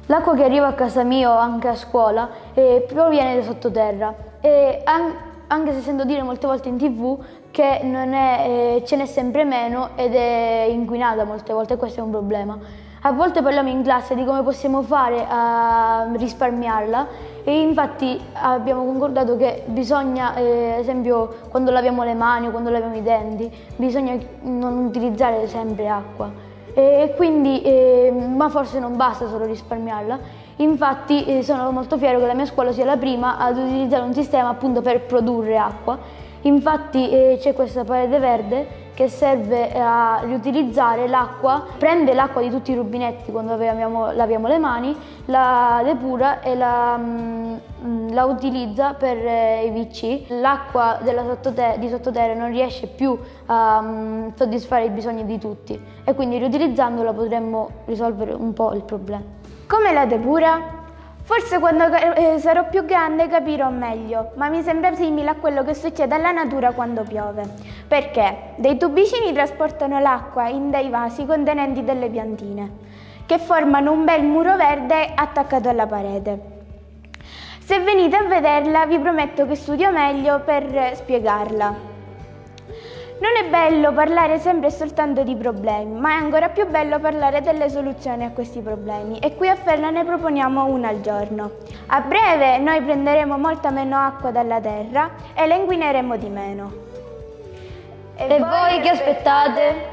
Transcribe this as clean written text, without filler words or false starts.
L'acqua che arriva a casa mia o anche a scuola proviene da sottoterra, anche se sento dire molte volte in TV che ce n'è sempre meno ed è inquinata molte volte, questo è un problema. A volte parliamo in classe di come possiamo fare a risparmiarla e infatti abbiamo concordato che bisogna, ad esempio quando laviamo le mani o quando laviamo i denti, bisogna non utilizzare sempre acqua. Ma forse non basta solo risparmiarla, infatti sono molto fiero che la mia scuola sia la prima ad utilizzare un sistema appunto per produrre acqua. Infatti c'è questa parete verde che serve a riutilizzare l'acqua, prende l'acqua di tutti i rubinetti quando laviamo le mani, la depura e la utilizza per i WC. L'acqua di sottoterra non riesce più a soddisfare i bisogni di tutti e quindi riutilizzandola potremmo risolvere un po' il problema. Come la depura? Forse quando sarò più grande capirò meglio, ma mi sembra simile a quello che succede alla natura quando piove. Perché? Dei tubicini trasportano l'acqua in dei vasi contenenti delle piantine, che formano un bel muro verde attaccato alla parete. Se venite a vederla vi prometto che studio meglio per spiegarla. Non è bello parlare sempre e soltanto di problemi, ma è ancora più bello parlare delle soluzioni a questi problemi e qui a Ferla ne proponiamo una al giorno. A breve noi prenderemo molta meno acqua dalla terra e la inquineremo di meno. E voi che aspettate?